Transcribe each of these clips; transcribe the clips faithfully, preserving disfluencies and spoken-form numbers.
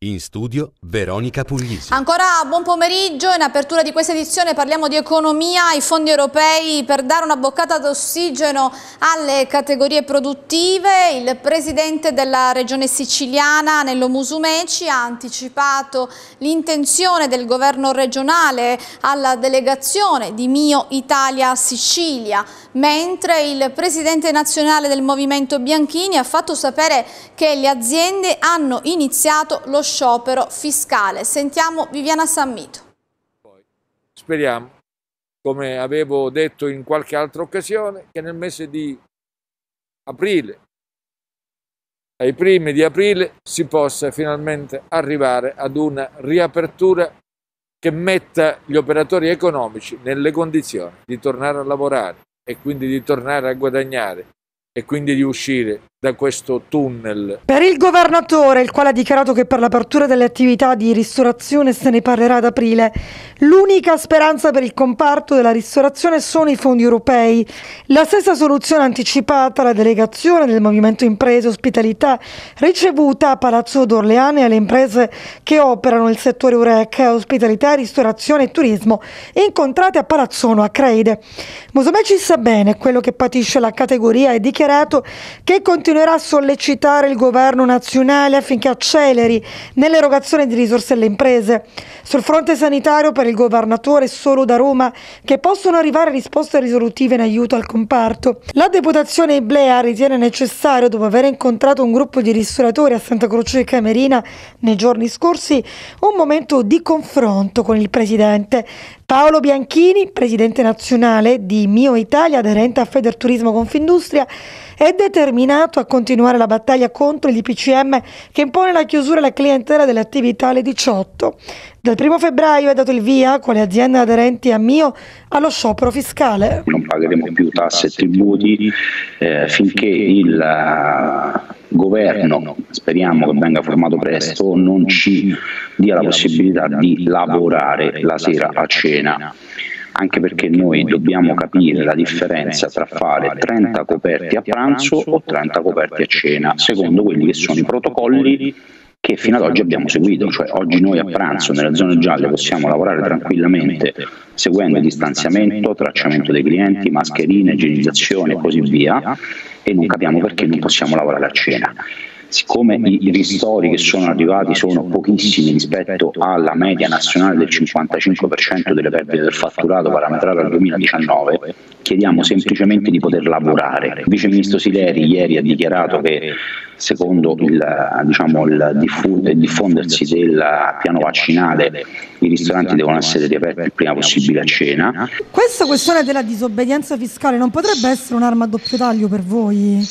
In studio Veronica Puglisi. Ancora buon pomeriggio. In apertura di questa edizione parliamo di economia, i fondi europei per dare una boccata d'ossigeno alle categorie produttive. Il presidente della regione siciliana, Nello Musumeci, ha anticipato l'intenzione del governo regionale alla delegazione di Mio Italia Sicilia, mentre il presidente nazionale del Movimento Bianchini ha fatto sapere che le aziende hanno iniziato lo sciopero fiscale. Sentiamo Viviana Sammito. Speriamo, come avevo detto in qualche altra occasione, che nel mese di aprile, ai primi di aprile, si possa finalmente arrivare ad una riapertura che metta gli operatori economici nelle condizioni di tornare a lavorare e quindi di tornare a guadagnare e quindi di uscire da questo tunnel. Per il governatore, il quale ha dichiarato che per l'apertura delle attività di ristorazione se ne parlerà ad aprile, l'unica speranza per il comparto della ristorazione sono i fondi europei. La stessa soluzione anticipata alla delegazione del Movimento Imprese Ospitalità ricevuta a Palazzo d'Orleane alle imprese che operano nel settore Eureka, ospitalità, ristorazione e turismo, incontrate a Palazzono a Creide. Musumeci sa bene quello che patisce la categoria e ha dichiarato che continuerà a sollecitare il governo nazionale affinché acceleri nell'erogazione di risorse alle imprese. Sul fronte sanitario, per il governatore è solo da Roma che possono arrivare risposte risolutive in aiuto al comparto. La deputazione Iblea ritiene necessario, dopo aver incontrato un gruppo di ristoratori a Santa Croce Camerina nei giorni scorsi, un momento di confronto con il presidente. Paolo Bianchini, presidente nazionale di Mio Italia, aderente a Federturismo Confindustria, è determinato a continuare la battaglia contro gli I P C M che impone la chiusura alla clientela delle attività alle diciotto. Dal primo febbraio è dato il via, con le aziende aderenti a Mio, allo sciopero fiscale. Non pagheremo più tasse e tributi eh, finché il uh, governo, speriamo che venga formato presto, non ci dia la possibilità di lavorare la sera a cena. Anche perché noi dobbiamo capire la differenza tra fare trenta coperti a pranzo o trenta coperti a cena, secondo quelli che sono i protocolli che fino ad oggi abbiamo seguito. Cioè oggi noi a pranzo nelle zone gialle possiamo lavorare tranquillamente seguendo il distanziamento, tracciamento dei clienti, mascherine, igienizzazione e così via, e non capiamo perché non possiamo lavorare a cena. Siccome i ristori che sono arrivati sono pochissimi rispetto alla media nazionale del cinquantacinque per cento delle perdite del fatturato parametrato al duemiladiciannove, chiediamo semplicemente di poter lavorare. Il vice ministro Sileri ieri ha dichiarato che secondo il, diciamo, il diffondersi del piano vaccinale i ristoranti devono essere riaperti il prima possibile a cena. Questa questione della disobbedienza fiscale non potrebbe essere un'arma a doppio taglio per voi?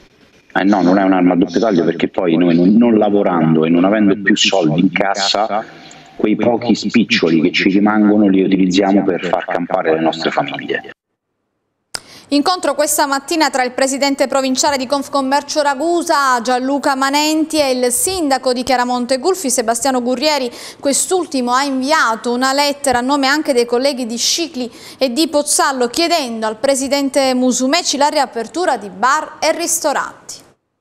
Eh no, non è un'arma a doppio taglio, perché poi noi non, non lavorando e non avendo più soldi in cassa, quei pochi spiccioli che ci rimangono li utilizziamo per far campare le nostre famiglie. Incontro questa mattina tra il presidente provinciale di Confcommercio Ragusa, Gianluca Manenti, e il sindaco di Chiaramonte Gulfi, Sebastiano Gurrieri. Quest'ultimo ha inviato una lettera a nome anche dei colleghi di Scicli e di Pozzallo, chiedendo al presidente Musumeci la riapertura di bar e ristoranti.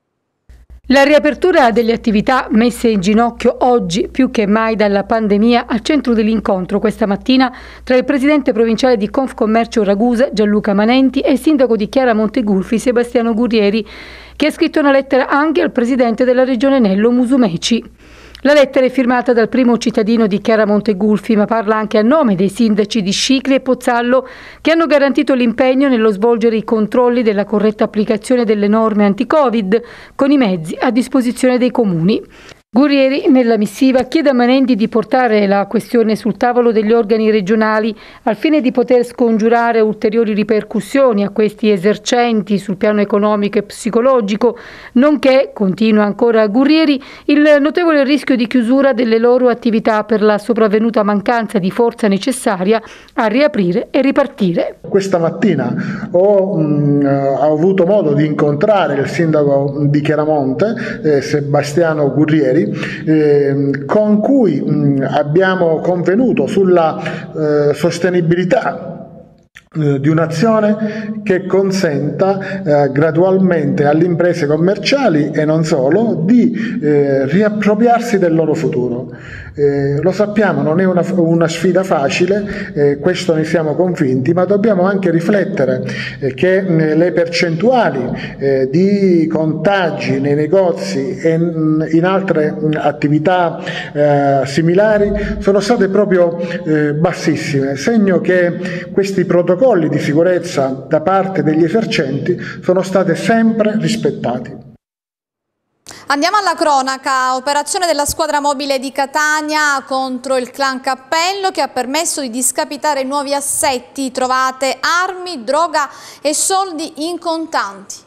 La riapertura delle attività messe in ginocchio oggi più che mai dalla pandemia al centro dell'incontro questa mattina tra il presidente provinciale di Confcommercio Ragusa, Gianluca Manenti, e il sindaco di Chiaramonte Gulfi, Sebastiano Gurrieri, che ha scritto una lettera anche al presidente della regione Nello Musumeci. La lettera è firmata dal primo cittadino di Chiaramonte Gulfi, ma parla anche a nome dei sindaci di Scicli e Pozzallo, che hanno garantito l'impegno nello svolgere i controlli della corretta applicazione delle norme anti-Covid con i mezzi a disposizione dei comuni. Gurrieri, nella missiva, chiede a Manenti di portare la questione sul tavolo degli organi regionali al fine di poter scongiurare ulteriori ripercussioni a questi esercenti sul piano economico e psicologico, nonché, continua ancora Gurrieri, il notevole rischio di chiusura delle loro attività per la sopravvenuta mancanza di forza necessaria a riaprire e ripartire. Questa mattina ho, mh, ho avuto modo di incontrare il sindaco di Chiaramonte, eh, Sebastiano Gurrieri, Eh, con cui mh, abbiamo convenuto sulla eh, sostenibilità di un'azione che consenta eh, gradualmente alle imprese commerciali e non solo di eh, riappropriarsi del loro futuro. Eh, lo sappiamo, non è una, una sfida facile, eh, questo ne siamo convinti, ma dobbiamo anche riflettere eh, che eh, le percentuali eh, di contagi nei negozi e in altre mh, attività eh, similari sono state proprio eh, bassissime, segno che questi protocolli di sicurezza da parte degli esercenti sono stati sempre rispettati. Andiamo alla cronaca, operazione della squadra mobile di Catania contro il clan Cappello che ha permesso di discapitare nuovi assetti, trovate armi, droga e soldi in contanti.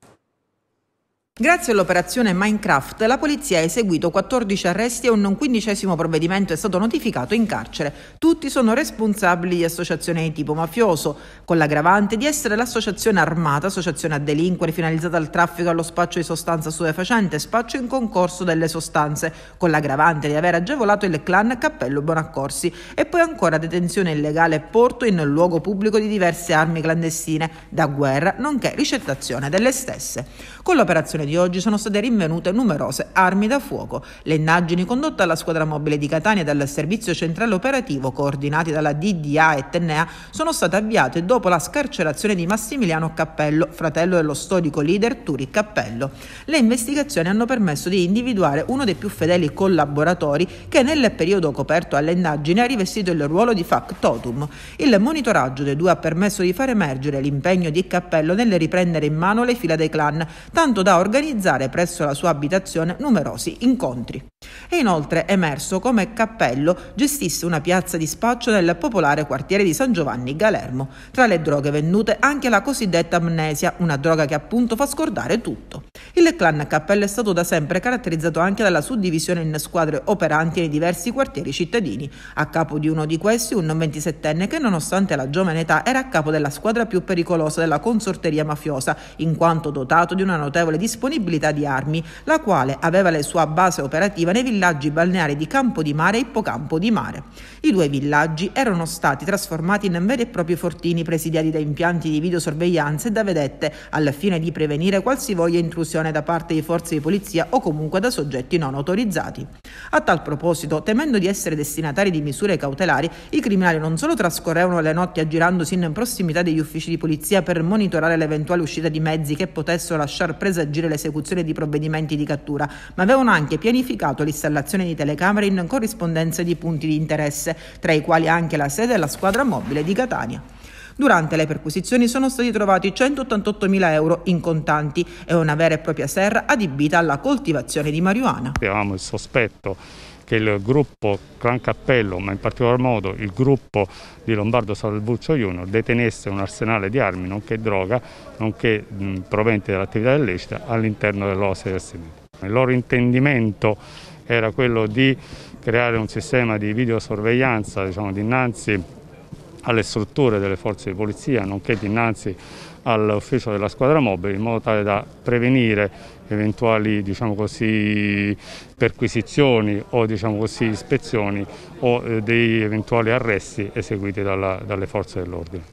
Grazie all'operazione Minecraft la polizia ha eseguito quattordici arresti e un quindicesimo provvedimento è stato notificato in carcere. Tutti sono responsabili di associazione di tipo mafioso, con l'aggravante di essere l'associazione armata, associazione a delinquere finalizzata al traffico e allo spaccio di sostanza stupefacente, spaccio in concorso delle sostanze, con l'aggravante di aver agevolato il clan Cappello Bonaccorsi e poi ancora detenzione illegale e porto in luogo pubblico di diverse armi clandestine da guerra, nonché ricettazione delle stesse. Con l'operazione di oggi sono state rinvenute numerose armi da fuoco. Le indagini condotte dalla squadra mobile di Catania e dal servizio centrale operativo coordinati dalla D D A e Tennea sono state avviate dopo la scarcerazione di Massimiliano Cappello, fratello dello storico leader Turi Cappello. Le investigazioni hanno permesso di individuare uno dei più fedeli collaboratori che nel periodo coperto alle indagini ha rivestito il ruolo di factotum. Il monitoraggio dei due ha permesso di far emergere l'impegno di Cappello nel riprendere in mano le fila dei clan, tanto da organizzare presso la sua abitazione numerosi incontri. È inoltre emerso come Cappello gestisse una piazza di spaccio nel popolare quartiere di San Giovanni Galermo. Tra le droghe vendute anche la cosiddetta amnesia, una droga che appunto fa scordare tutto. Il clan Cappello è stato da sempre caratterizzato anche dalla suddivisione in squadre operanti nei diversi quartieri cittadini. A capo di uno di questi un ventisettenne che nonostante la giovane età era a capo della squadra più pericolosa della consorteria mafiosa, in quanto dotato di una notevole disponibilità di armi, la quale aveva la sua base operativa nei villaggi balneari di Campo di Mare e Ippocampo di Mare. I due villaggi erano stati trasformati in veri e propri fortini presidiati da impianti di videosorveglianza e da vedette al fine di prevenire qualsivoglia intrusione da parte di forze di polizia o comunque da soggetti non autorizzati. A tal proposito, temendo di essere destinatari di misure cautelari, i criminali non solo trascorrevano le notti aggirandosi in prossimità degli uffici di polizia per monitorare l'eventuale uscita di mezzi che potessero lasciar presagire l'esecuzione di provvedimenti di cattura, ma avevano anche pianificato l'installazione di telecamere in corrispondenza di punti di interesse, tra i quali anche la sede della squadra mobile di Catania. Durante le perquisizioni sono stati trovati centottantottomila euro in contanti e una vera e propria serra adibita alla coltivazione di marijuana. Avevamo il sospetto che il gruppo Clan Cappello, ma in particolar modo il gruppo di Lombardo Salvuccio Junior, detenesse un arsenale di armi, nonché droga, nonché mh, proventi dall'attività illecita all'interno dell'O S S M. Il loro intendimento era quello di creare un sistema di videosorveglianza, diciamo, dinanzi alle strutture delle forze di polizia, nonché dinanzi all'ufficio della squadra mobile, in modo tale da prevenire eventuali, diciamo così, perquisizioni o, diciamo così, ispezioni o eh, dei eventuali arresti eseguiti dalla, dalle forze dell'ordine.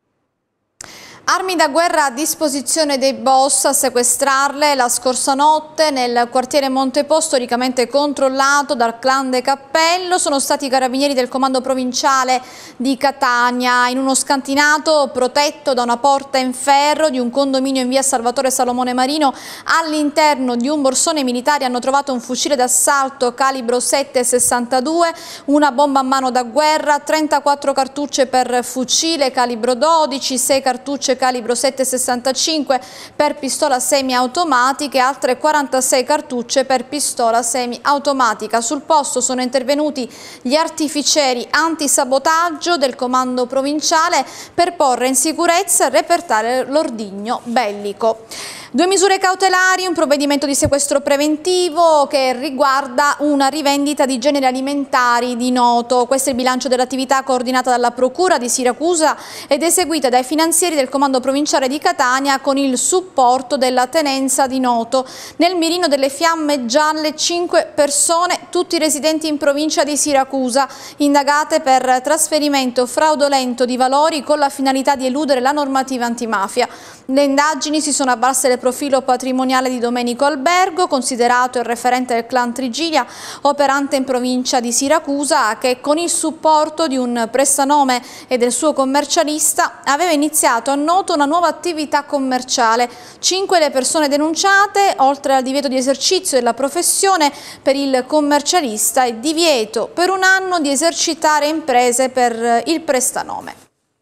Armi da guerra a disposizione dei boss, a sequestrarle la scorsa notte nel quartiere Montepo, storicamente controllato dal clan De Cappello. Sono stati i carabinieri del comando provinciale di Catania in uno scantinato protetto da una porta in ferro di un condominio in via Salvatore Salomone Marino. All'interno di un borsone militare hanno trovato un fucile d'assalto calibro sette sessantadue, una bomba a mano da guerra, trentaquattro cartucce per fucile calibro dodici, sei cartucce calibro sette sessantacinque per pistola semiautomatica e altre quarantasei cartucce per pistola semiautomatica. Sul posto sono intervenuti gli artificieri antisabotaggio del comando provinciale per porre in sicurezza e repertare l'ordigno bellico. Due misure cautelari, un provvedimento di sequestro preventivo che riguarda una rivendita di generi alimentari di Noto. Questo è il bilancio dell'attività coordinata dalla Procura di Siracusa ed eseguita dai finanzieri del Comando Provinciale di Catania con il supporto della Tenenza di Noto. Nel mirino delle fiamme gialle cinque persone, tutti residenti in provincia di Siracusa, indagate per trasferimento fraudolento di valori con la finalità di eludere la normativa antimafia. Le indagini si sono avvalse del profilo patrimoniale di Domenico Albergo, considerato il referente del clan Trigilia, operante in provincia di Siracusa, che con il supporto di un prestanome e del suo commercialista aveva iniziato a Noto una nuova attività commerciale. Cinque le persone denunciate, oltre al divieto di esercizio della professione per il commercialista e divieto per un anno di esercitare imprese per il prestanome.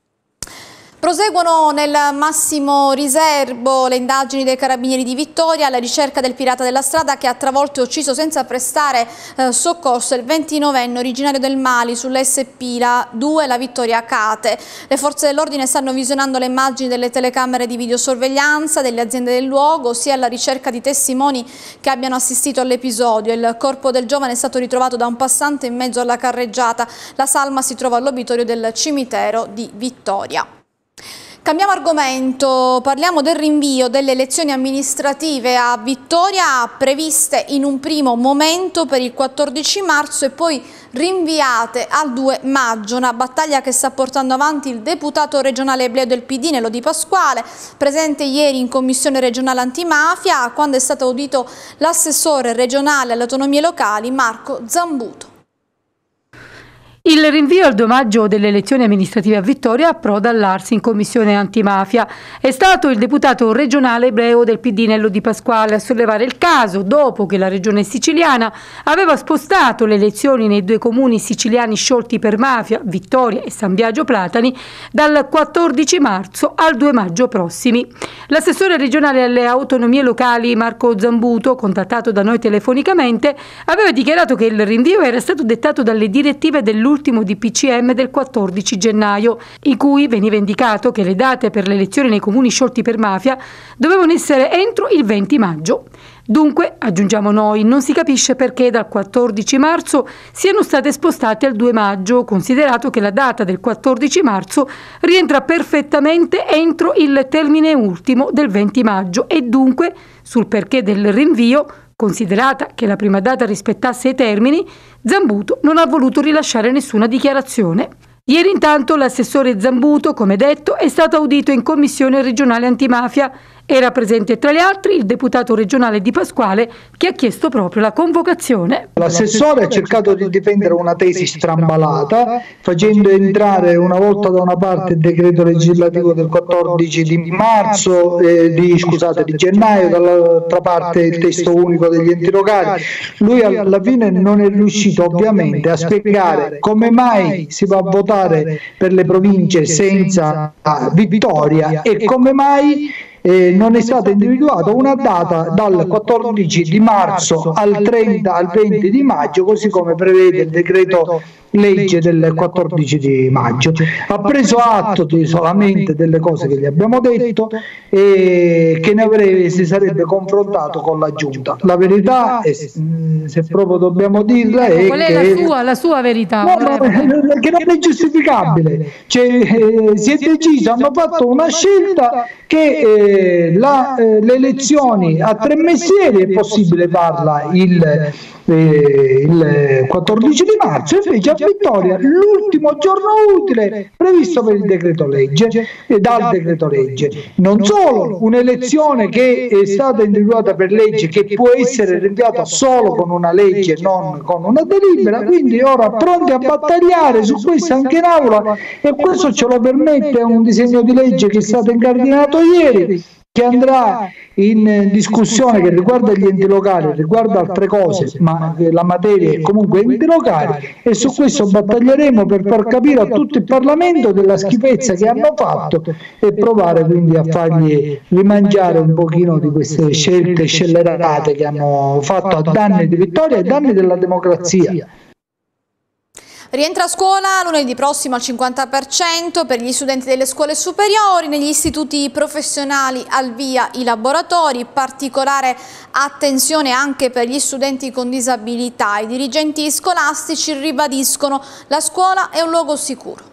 Proseguono nel massimo riservo le indagini dei Carabinieri di Vittoria alla ricerca del pirata della strada che ha travolto e ucciso senza prestare eh, soccorso il ventinovenne originario del Mali sull'S P la due La Vittoria Cate. Le forze dell'ordine stanno visionando le immagini delle telecamere di videosorveglianza delle aziende del luogo, sia alla ricerca di testimoni che abbiano assistito all'episodio. Il corpo del giovane è stato ritrovato da un passante in mezzo alla carreggiata. La salma si trova all'obitorio del cimitero di Vittoria. Cambiamo argomento, parliamo del rinvio delle elezioni amministrative a Vittoria, previste in un primo momento per il quattordici marzo e poi rinviate al due maggio, una battaglia che sta portando avanti il deputato regionale ebleo del P D Nello Di Pasquale, presente ieri in commissione regionale antimafia quando è stato audito l'assessore regionale alle autonomie locali Marco Zambuto. Il rinvio al due maggio delle elezioni amministrative a Vittoria approda all'Arsi in commissione antimafia. È stato il deputato regionale ebreo del P D Nello Di Pasquale a sollevare il caso dopo che la regione siciliana aveva spostato le elezioni nei due comuni siciliani sciolti per mafia, Vittoria e San Biagio Platani, dal quattordici marzo al due maggio prossimi. L'assessore regionale alle autonomie locali Marco Zambuto, contattato da noi telefonicamente, aveva dichiarato che il rinvio era stato dettato dalle direttive dell'ultimo L'ultimo D P C M del quattordici gennaio, in cui veniva indicato che le date per le elezioni nei comuni sciolti per mafia dovevano essere entro il venti maggio. Dunque, aggiungiamo noi, non si capisce perché dal quattordici marzo siano state spostate al due maggio, considerato che la data del quattordici marzo rientra perfettamente entro il termine ultimo del venti maggio e dunque sul perché del rinvio, considerata che la prima data rispettasse i termini, Zambuto non ha voluto rilasciare nessuna dichiarazione. Ieri intanto l'assessore Zambuto, come detto, è stato audito in commissione regionale antimafia. Era presente tra gli altri il deputato regionale Di Pasquale che ha chiesto proprio la convocazione. L'assessore ha cercato di difendere una tesi strambalata, facendo entrare una volta da una parte il decreto legislativo del quattordici di marzo, eh, di, scusate, di gennaio, dall'altra parte il testo unico degli enti locali. Lui alla fine non è riuscito ovviamente a spiegare come mai si va a votare per le province senza Vittoria e come mai Eh, non è stata individuata una data dal quattordici di marzo al trenta al venti di maggio, così come prevede il decreto legge del quattordici di maggio. Ha preso atto di solamente delle cose che gli abbiamo detto e che ne avrebbe, si sarebbe confrontato con la giunta. La verità è, se proprio dobbiamo dirla, è qual è che la sua, la sua verità? No, no, che non è giustificabile. Cioè, eh, si è deciso, hanno fatto una scelta che eh, la, eh, le elezioni a tre mestieri è possibile farla il, eh, il quattordici di marzo, invece a Vittoria l'ultimo giorno utile previsto per il decreto legge e dal decreto legge. Non solo, un'elezione che è stata individuata per legge che può essere rinviata solo con una legge, non con una delibera, quindi ora pronti a battagliare su questo anche in aula, e questo ce lo permette un disegno di legge che è stato incardinato ieri, che andrà in discussione, che riguarda gli enti locali, riguarda altre cose, ma la materia è comunque enti locali, e su questo battaglieremo per far capire a tutto il Parlamento della schifezza che hanno fatto e provare quindi a fargli rimangiare un pochino di queste scelte scellerate che hanno fatto a danni di Vittoria e a danni della democrazia. Rientra a scuola lunedì prossimo al cinquanta per cento per gli studenti delle scuole superiori, negli istituti professionali al via i laboratori, particolare attenzione anche per gli studenti con disabilità. I dirigenti scolastici ribadiscono che la scuola è un luogo sicuro.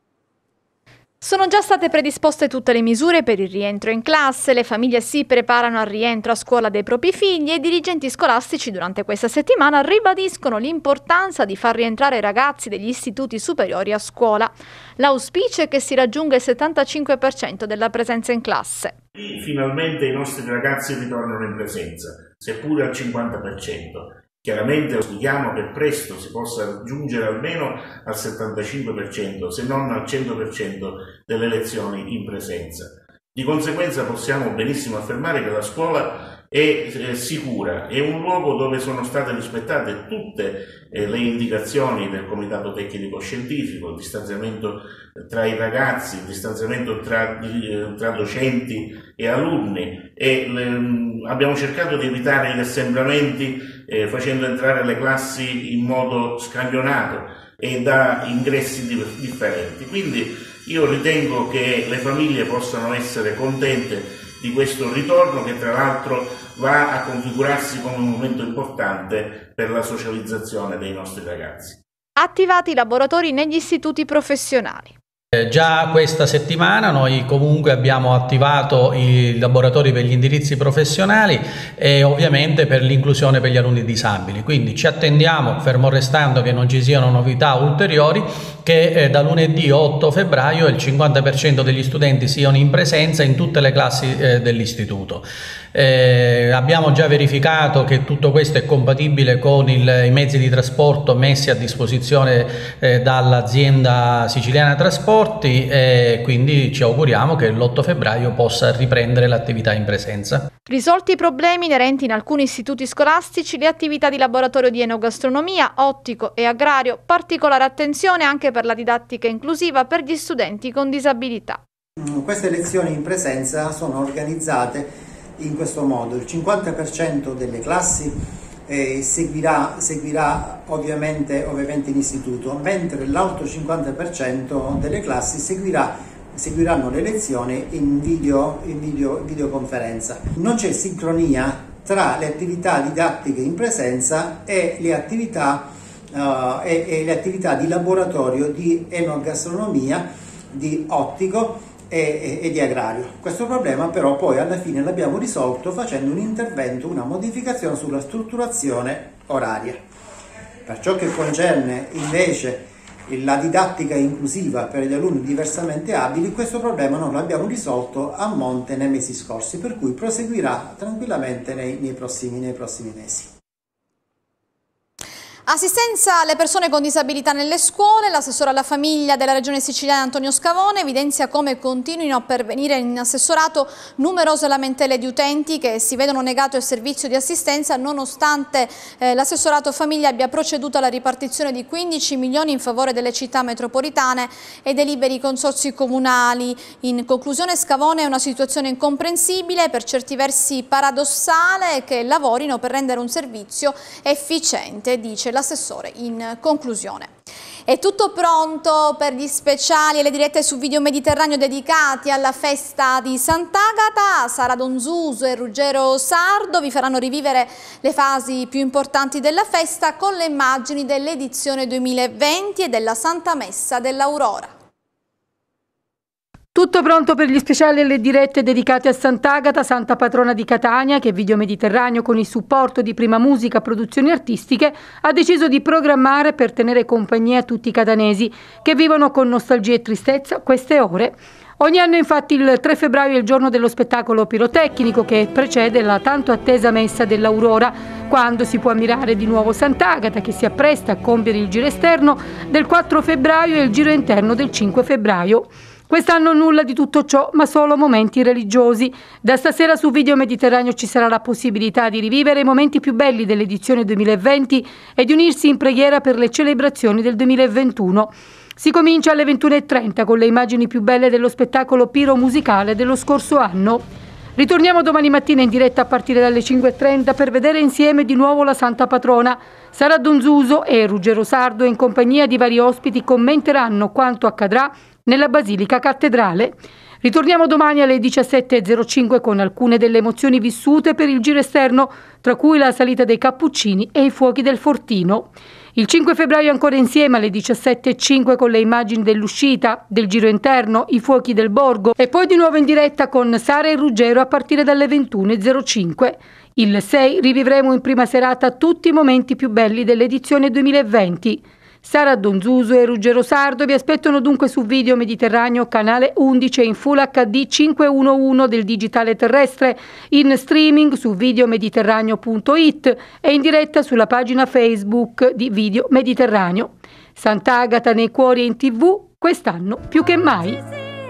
Sono già state predisposte tutte le misure per il rientro in classe, le famiglie si preparano al rientro a scuola dei propri figli e i dirigenti scolastici durante questa settimana ribadiscono l'importanza di far rientrare i ragazzi degli istituti superiori a scuola. L'auspicio è che si raggiunga il settantacinque per cento della presenza in classe. Finalmente i nostri ragazzi ritornano in presenza, seppure al cinquanta per cento. Chiaramente auspichiamo che presto si possa raggiungere almeno al settantacinque per cento, se non al cento per cento delle lezioni in presenza. Di conseguenza possiamo benissimo affermare che la scuola è, è sicura, è un luogo dove sono state rispettate tutte eh, le indicazioni del Comitato Tecnico Scientifico, il distanziamento tra i ragazzi, il distanziamento tra, tra docenti e alunni e le, abbiamo cercato di evitare gli assembramenti eh, facendo entrare le classi in modo scaglionato e da ingressi differenti. Quindi io ritengo che le famiglie possano essere contente di questo ritorno che tra l'altro va a configurarsi come un momento importante per la socializzazione dei nostri ragazzi. Attivati i laboratori negli istituti professionali. Eh, già questa settimana noi comunque abbiamo attivato i laboratori per gli indirizzi professionali e ovviamente per l'inclusione per gli alunni disabili, quindi ci attendiamo, fermo restando che non ci siano novità ulteriori, che eh, da lunedì otto febbraio il cinquanta per cento degli studenti siano in presenza in tutte le classi eh, dell'istituto. Eh, abbiamo già verificato che tutto questo è compatibile con il, i mezzi di trasporto messi a disposizione eh, dall'azienda siciliana trasporti e quindi ci auguriamo che l'otto febbraio possa riprendere l'attività in presenza. Risolti i problemi inerenti in alcuni istituti scolastici, le attività di laboratorio di enogastronomia, ottico e agrario, particolare attenzione anche per la didattica inclusiva per gli studenti con disabilità. Queste lezioni in presenza sono organizzate in questo modo: il cinquanta per cento delle classi eh, seguirà, seguirà ovviamente, ovviamente in istituto, mentre l'altro cinquanta per cento delle classi seguirà, seguiranno le lezioni in, video, in video, videoconferenza. Non c'è sincronia tra le attività didattiche in presenza e le attività, uh, e, e le attività di laboratorio di enogastronomia, di ottico E, e di agrario. Questo problema però poi alla fine l'abbiamo risolto facendo un intervento, una modificazione sulla strutturazione oraria. Per ciò che concerne invece la didattica inclusiva per gli alunni diversamente abili, questo problema non l'abbiamo risolto a monte nei mesi scorsi, per cui proseguirà tranquillamente nei, nei, prossimi, nei prossimi mesi. Assistenza alle persone con disabilità nelle scuole. L'assessore alla famiglia della Regione Siciliana Antonio Scavone evidenzia come continuino a pervenire in assessorato numerose lamentele di utenti che si vedono negato il servizio di assistenza nonostante eh, l'assessorato famiglia abbia proceduto alla ripartizione di quindici milioni in favore delle città metropolitane e dei liberi consorzi comunali. In conclusione, Scavone è una situazione incomprensibile, per certi versi paradossale, che lavorino per rendere un servizio efficiente, dice l'assessore in conclusione. È tutto pronto per gli speciali e le dirette su Video Mediterraneo dedicati alla festa di Sant'Agata. Sara Donzuso e Ruggero Sardo vi faranno rivivere le fasi più importanti della festa con le immagini dell'edizione duemilaventi e della Santa Messa dell'Aurora. Tutto pronto per gli speciali e le dirette dedicate a Sant'Agata, santa patrona di Catania, che Video Mediterraneo, con il supporto di Prima Musica Produzioni Artistiche, ha deciso di programmare per tenere compagnia a tutti i catanesi che vivono con nostalgia e tristezza queste ore. Ogni anno infatti il tre febbraio è il giorno dello spettacolo pirotecnico che precede la tanto attesa Messa dell'Aurora, quando si può ammirare di nuovo Sant'Agata, che si appresta a compiere il giro esterno del quattro febbraio e il giro interno del cinque febbraio. Quest'anno nulla di tutto ciò, ma solo momenti religiosi. Da stasera su Video Mediterraneo ci sarà la possibilità di rivivere i momenti più belli dell'edizione duemilaventi e di unirsi in preghiera per le celebrazioni del duemilaventuno. Si comincia alle ventuno e trenta con le immagini più belle dello spettacolo piro musicale dello scorso anno. Ritorniamo domani mattina in diretta a partire dalle cinque e trenta per vedere insieme di nuovo la Santa Patrona. Sara Donzuso e Ruggero Sardo in compagnia di vari ospiti commenteranno quanto accadrà nella Basilica Cattedrale. Ritorniamo domani alle diciassette e zero cinque con alcune delle emozioni vissute per il giro esterno, tra cui la salita dei Cappuccini e i fuochi del Fortino. Il cinque febbraio ancora insieme alle diciassette e cinque con le immagini dell'uscita, del giro interno, i fuochi del Borgo e poi di nuovo in diretta con Sara e Ruggero a partire dalle ventuno e zero cinque. Il sei rivivremo in prima serata tutti i momenti più belli dell'edizione duemilaventi. Sara Donzuso e Ruggero Sardo vi aspettano dunque su Video Mediterraneo canale undici in Full acca di cinquecentoundici del digitale terrestre, in streaming su videomediterraneo punto it e in diretta sulla pagina Facebook di Video Mediterraneo. Sant'Agata nei cuori e in tivù, quest'anno più che mai.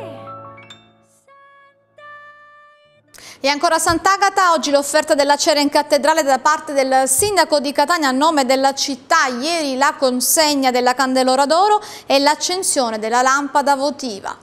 E ancora Sant'Agata, oggi l'offerta della cera in cattedrale da parte del sindaco di Catania a nome della città, ieri la consegna della candelora d'oro e l'accensione della lampada votiva.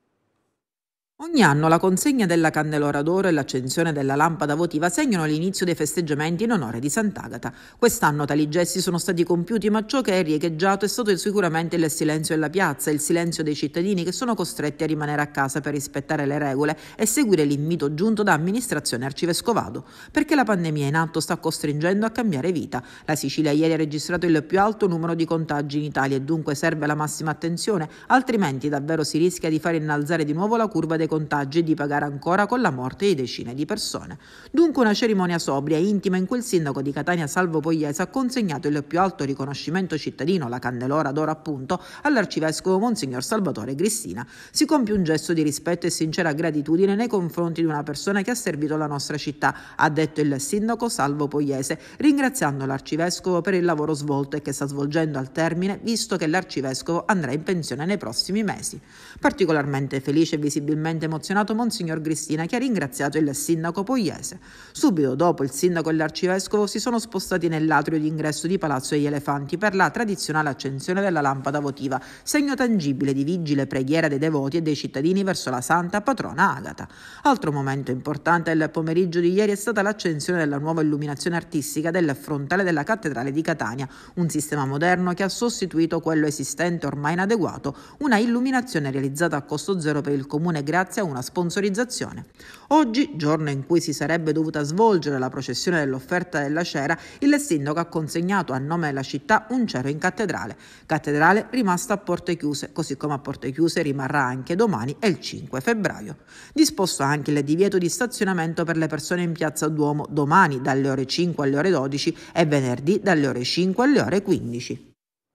Ogni anno la consegna della candelora d'oro e l'accensione della lampada votiva segnano l'inizio dei festeggiamenti in onore di Sant'Agata. Quest'anno tali gesti sono stati compiuti, ma ciò che è riecheggiato è stato sicuramente il silenzio della piazza, il silenzio dei cittadini che sono costretti a rimanere a casa per rispettare le regole e seguire l'invito giunto da amministrazione arcivescovado, perché la pandemia in atto sta costringendo a cambiare vita. La Sicilia ieri ha registrato il più alto numero di contagi in Italia e dunque serve la massima attenzione, altrimenti davvero si rischia di far innalzare di nuovo la curva dei contagi e di pagare ancora con la morte di decine di persone. Dunque una cerimonia sobria e intima in cui il sindaco di Catania Salvo Pogliese ha consegnato il più alto riconoscimento cittadino, la candelora d'oro appunto, all'arcivescovo Monsignor Salvatore Grissina. Si compie un gesto di rispetto e sincera gratitudine nei confronti di una persona che ha servito la nostra città, ha detto il sindaco Salvo Pogliese, ringraziando l'arcivescovo per il lavoro svolto e che sta svolgendo al termine, visto che l'arcivescovo andrà in pensione nei prossimi mesi. Particolarmente felice e visibilmente emozionato Monsignor Grissina, che ha ringraziato il sindaco Pogliese. Subito dopo il sindaco e l'arcivescovo si sono spostati nell'atrio di ingresso di Palazzo degli Elefanti per la tradizionale accensione della lampada votiva, segno tangibile di vigile preghiera dei devoti e dei cittadini verso la santa patrona Agata. Altro momento importante del pomeriggio di ieri è stata l'accensione della nuova illuminazione artistica del frontale della cattedrale di Catania, un sistema moderno che ha sostituito quello esistente ormai inadeguato, una illuminazione realizzata a costo zero per il comune grazie a una sponsorizzazione. Oggi, giorno in cui si sarebbe dovuta svolgere la processione dell'offerta della cera, il sindaco ha consegnato a nome della città un cero in cattedrale. Cattedrale rimasta a porte chiuse, così come a porte chiuse rimarrà anche domani e il cinque febbraio. Disposto anche il divieto di stazionamento per le persone in piazza Duomo domani dalle ore cinque alle ore dodici e venerdì dalle ore cinque alle ore quindici.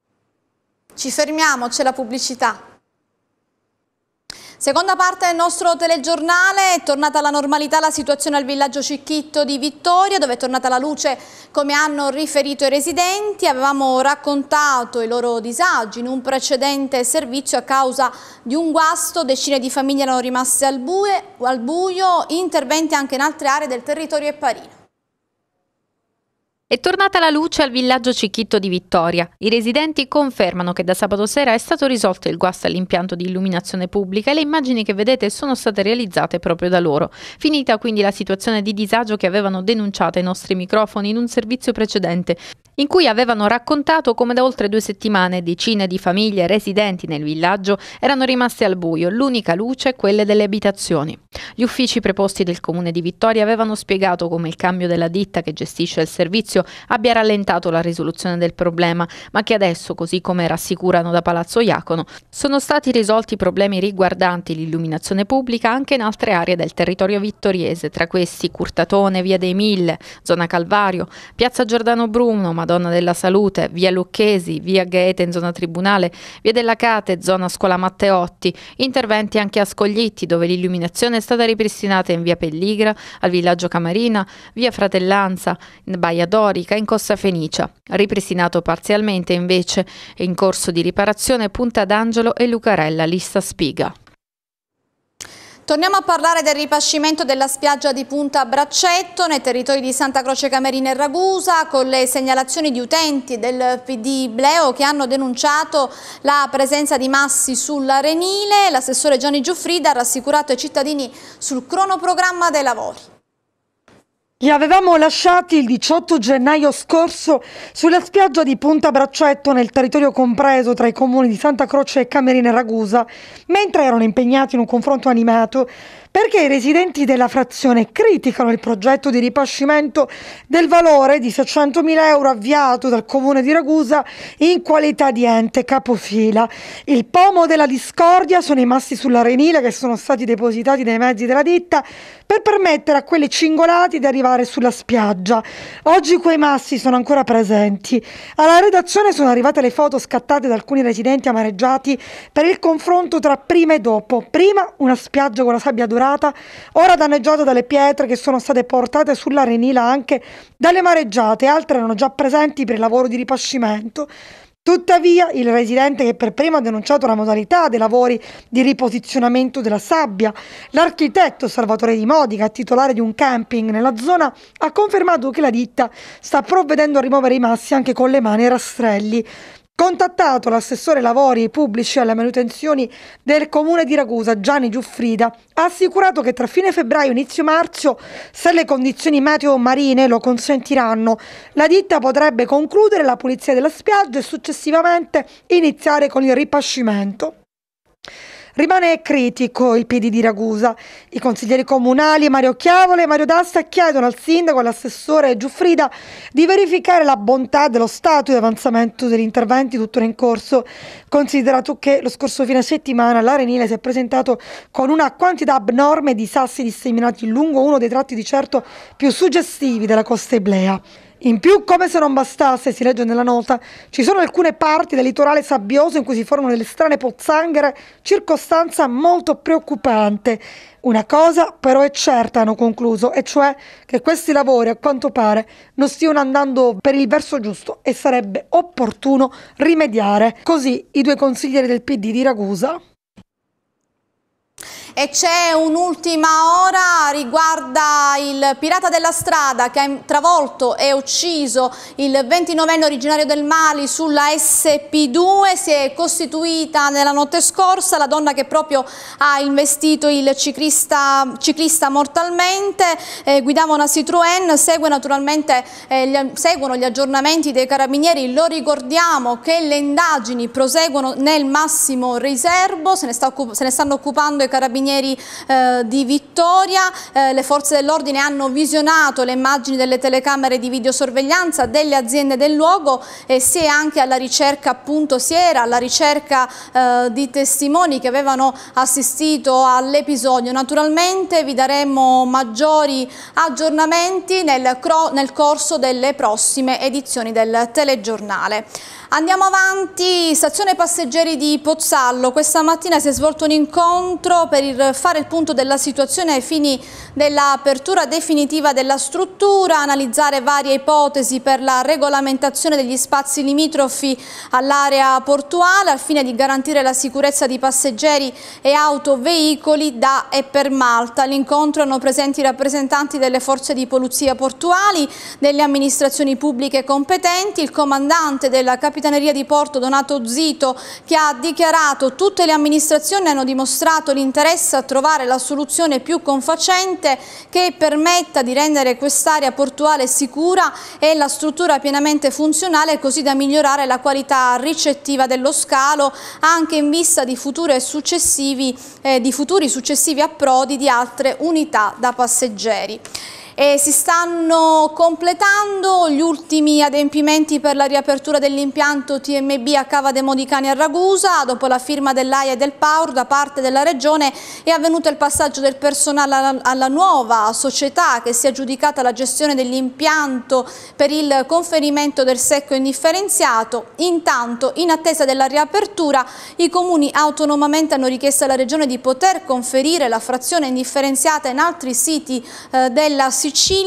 Ci fermiamo, c'è la pubblicità. Seconda parte del nostro telegiornale, è tornata alla normalità la situazione al villaggio Cicchitto di Vittoria, dove è tornata la luce come hanno riferito i residenti. Avevamo raccontato i loro disagi in un precedente servizio a causa di un guasto, decine di famiglie erano rimaste al buio, al buio, interventi anche in altre aree del territorio epparino. È tornata la luce al villaggio Cicchitto di Vittoria. I residenti confermano che da sabato sera è stato risolto il guasto all'impianto di illuminazione pubblica e le immagini che vedete sono state realizzate proprio da loro. Finita quindi la situazione di disagio che avevano denunciato ai nostri microfoni in un servizio precedente, in cui avevano raccontato come da oltre due settimane decine di famiglie residenti nel villaggio erano rimaste al buio, l'unica luce quelle delle abitazioni. Gli uffici preposti del comune di Vittoria avevano spiegato come il cambio della ditta che gestisce il servizio abbia rallentato la risoluzione del problema, ma che adesso, così come rassicurano da Palazzo Iacono, sono stati risolti i problemi riguardanti l'illuminazione pubblica anche in altre aree del territorio vittoriese, tra questi Curtatone, Via dei Mille, zona Calvario, Piazza Giordano Bruno, Madonna della Salute, Via Lucchesi, Via Gaeta in zona Tribunale, Via della Cate, zona Scuola Matteotti, interventi anche a Scoglietti dove l'illuminazione è stata ripristinata in Via Pelligra, al Villaggio Camarina, Via Fratellanza, in Baia Dorica, in Costa Fenicia. Ripristinato parzialmente invece è in corso di riparazione Punta d'Angelo e Lucarella, Lista Spiga. Torniamo a parlare del ripascimento della spiaggia di Punta Braccetto nei territori di Santa Croce Camerina e Ragusa, con le segnalazioni di utenti del P D Bleo che hanno denunciato la presenza di massi sull'arenile. L'assessore Gianni Giuffrida ha rassicurato i cittadini sul cronoprogramma dei lavori. Li avevamo lasciati il diciotto gennaio scorso sulla spiaggia di Punta Braccetto nel territorio compreso tra i comuni di Santa Croce e Camerina e Ragusa, mentre erano impegnati in un confronto animato, perché i residenti della frazione criticano il progetto di ripascimento del valore di seicentomila euro avviato dal comune di Ragusa in qualità di ente capofila. Il pomo della discordia sono i massi sull'arenile che sono stati depositati dai mezzi della ditta per permettere a quelli cingolati di arrivare sulla spiaggia. Oggi quei massi sono ancora presenti. Alla redazione sono arrivate le foto scattate da alcuni residenti amareggiati per il confronto tra prima e dopo. Prima una spiaggia con la sabbia dorata, ora danneggiata dalle pietre che sono state portate sull'arenile anche dalle mareggiate, altre erano già presenti per il lavoro di ripascimento. Tuttavia il residente che per primo ha denunciato la modalità dei lavori di riposizionamento della sabbia, l'architetto Salvatore Di Modica, titolare di un camping nella zona, ha confermato che la ditta sta provvedendo a rimuovere i massi anche con le mani e rastrelli. Contattato l'assessore lavori pubblici alle manutenzioni del comune di Ragusa, Gianni Giuffrida, ha assicurato che tra fine febbraio e inizio marzo, se le condizioni meteo marine lo consentiranno, la ditta potrebbe concludere la pulizia della spiaggia e successivamente iniziare con il ripascimento. Rimane critico il P D di Ragusa. I consiglieri comunali Mario Chiavola e Mario D'Asta chiedono al sindaco e all'assessore Giuffrida di verificare la bontà dello stato di avanzamento degli interventi tuttora in corso, considerato che lo scorso fine settimana l'Arenile si è presentato con una quantità abnorme di sassi disseminati lungo uno dei tratti di certo più suggestivi della costa iblea. In più, come se non bastasse, si legge nella nota, ci sono alcune parti del litorale sabbioso in cui si formano delle strane pozzanghere, circostanza molto preoccupante. Una cosa però è certa, hanno concluso, e cioè che questi lavori a quanto pare non stiano andando per il verso giusto e sarebbe opportuno rimediare. Così i due consiglieri del P D di Ragusa. E c'è un'ultima ora, riguarda il pirata della strada che ha travolto e ucciso il ventinovenne originario del Mali sulla S P due. Si è costituita nella notte scorsa la donna che proprio ha investito il ciclista, ciclista mortalmente, eh, guidava una Citroën. Segue naturalmente, eh, gli, seguono gli aggiornamenti dei carabinieri. Lo ricordiamo che le indagini proseguono nel massimo riservo, se ne, sta, se ne stanno occupando i carabinieri Eh, di Vittoria. Eh, le forze dell'ordine hanno visionato le immagini delle telecamere di videosorveglianza delle aziende del luogo e si è anche alla ricerca, appunto si era alla ricerca eh, di testimoni che avevano assistito all'episodio. Naturalmente vi daremo maggiori aggiornamenti nel, nel corso delle prossime edizioni del telegiornale. Andiamo avanti, stazione passeggeri di Pozzallo. Questa mattina si è svolto un incontro per fare il punto della situazione ai fini dell'apertura definitiva della struttura, analizzare varie ipotesi per la regolamentazione degli spazi limitrofi all'area portuale al fine di garantire la sicurezza di passeggeri e autoveicoli da e per Malta. All'incontro erano presenti rappresentanti delle forze di polizia portuali, delle amministrazioni pubbliche competenti, il comandante della Capitaneria Capitaneria di Porto Donato Zito, che ha dichiarato tutte le amministrazioni hanno dimostrato l'interesse a trovare la soluzione più confacente che permetta di rendere quest'area portuale sicura e la struttura pienamente funzionale, così da migliorare la qualità ricettiva dello scalo anche in vista di, future successivi, eh, di futuri successivi approdi di altre unità da passeggeri. E si stanno completando gli ultimi adempimenti per la riapertura dell'impianto T M B a Cava de' Modicani a Ragusa. Dopo la firma dell'A I A e del PAUR da parte della Regione è avvenuto il passaggio del personale alla, alla nuova società che si è aggiudicata la gestione dell'impianto per il conferimento del secco indifferenziato. Intanto, in attesa della riapertura, i comuni autonomamente hanno richiesto alla Regione di poter conferire la frazione indifferenziata in altri siti eh, della Sicilia.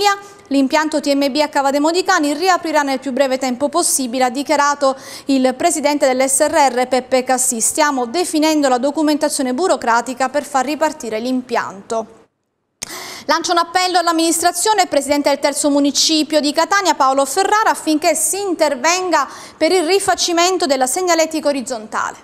L'impianto T M B a Cava de' Modicani riaprirà nel più breve tempo possibile, ha dichiarato il presidente dell'S R R Peppe Cassì. Stiamo definendo la documentazione burocratica per far ripartire l'impianto. Lancia un appello all'amministrazione e al presidente del terzo municipio di Catania, Paolo Ferrara, affinché si intervenga per il rifacimento della segnaletica orizzontale.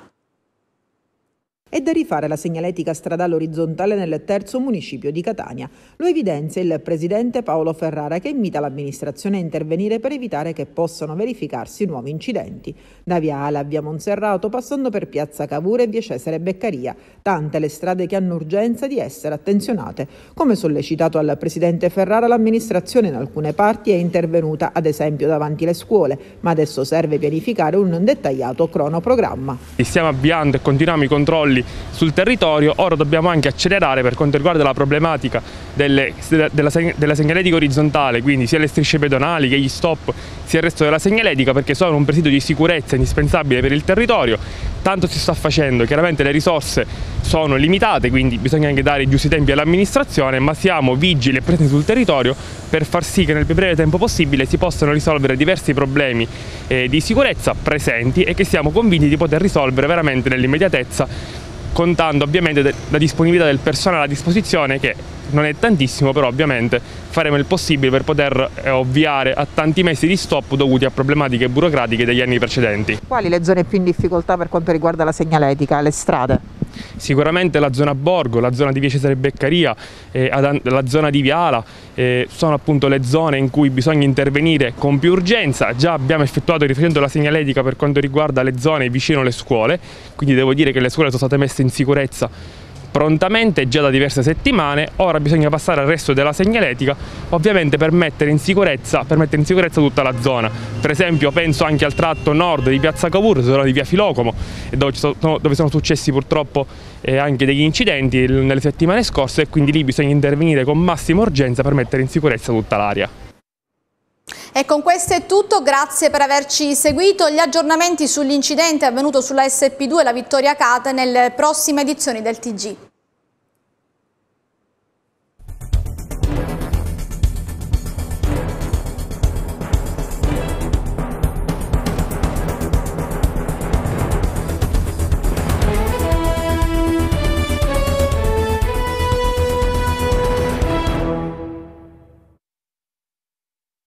È da rifare la segnaletica stradale orizzontale nel terzo municipio di Catania. Lo evidenzia il presidente Paolo Ferrara, che invita l'amministrazione a intervenire per evitare che possano verificarsi nuovi incidenti. Da via Ala a via Monserrato, passando per piazza Cavour e via Cesare Beccaria, tante le strade che hanno urgenza di essere attenzionate. Come sollecitato al presidente Ferrara, l'amministrazione in alcune parti è intervenuta, ad esempio davanti alle scuole, ma adesso serve pianificare un dettagliato cronoprogramma. Stiamo avviando e continuiamo i controlli sul territorio. Ora dobbiamo anche accelerare per quanto riguarda la problematica delle, della, della segnaletica orizzontale, quindi sia le strisce pedonali che gli stop, sia il resto della segnaletica, perché sono un presidio di sicurezza indispensabile per il territorio. Tanto si sta facendo, chiaramente le risorse sono limitate, quindi bisogna anche dare i giusti tempi all'amministrazione, ma siamo vigili e presenti sul territorio per far sì che nel più breve tempo possibile si possano risolvere diversi problemi eh, di sicurezza presenti e che siamo convinti di poter risolvere veramente nell'immediatezza, contando ovviamente la disponibilità del personale a disposizione, che non è tantissimo, però ovviamente faremo il possibile per poter eh, ovviare a tanti mesi di stop dovuti a problematiche burocratiche degli anni precedenti. Quali le zone più in difficoltà per quanto riguarda la segnaletica, le strade? Sicuramente la zona Borgo, la zona di via Cesare Beccaria, eh, la zona di via Ala eh, sono appunto le zone in cui bisogna intervenire con più urgenza. Già abbiamo effettuato il rifacimento della segnaletica per quanto riguarda le zone vicino alle scuole, quindi devo dire che le scuole sono state messe in sicurezza prontamente già da diverse settimane. Ora bisogna passare al resto della segnaletica, ovviamente per mettere in sicurezza, per mettere in sicurezza tutta la zona. Per esempio penso anche al tratto nord di piazza Cavour, zona di via Filocomo, dove, ci sono, dove sono successi purtroppo eh, anche degli incidenti nelle settimane scorse, e quindi lì bisogna intervenire con massima urgenza per mettere in sicurezza tutta l'area. E con questo è tutto, grazie per averci seguito. Gli aggiornamenti sull'incidente avvenuto sulla S P due, la Vittoria Cate, nelle prossime edizioni del T G.